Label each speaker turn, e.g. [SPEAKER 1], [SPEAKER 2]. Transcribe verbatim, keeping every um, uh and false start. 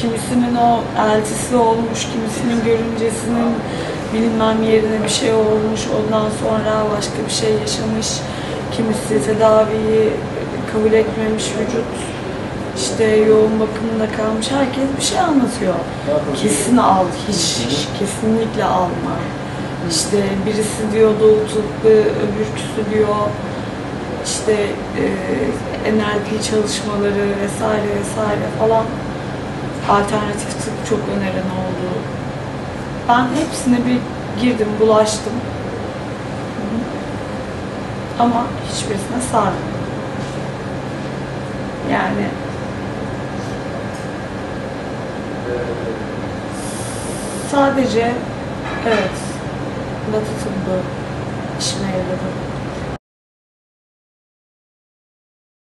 [SPEAKER 1] kimisinin o eltisi olmuş, kimisinin görümcesinin bilmem yerine bir şey olmuş, ondan sonra başka bir şey yaşamış, kimisi tedaviyi kabul etmemiş vücut, işte yoğun bakımda kalmış, herkes bir şey anlatıyor. Kesin al, hiç, kesinlikle alma. İşte birisi diyor doğu tıbbı, öbürküsü diyor işte e, N L P çalışmaları vesaire vesaire falan, alternatif tıp çok öneren oldu. Ben hepsine bir girdim, bulaştım. Ama hiçbirisine sarmadım. Yani sadece evet, Batı tıbbı işime yaradı.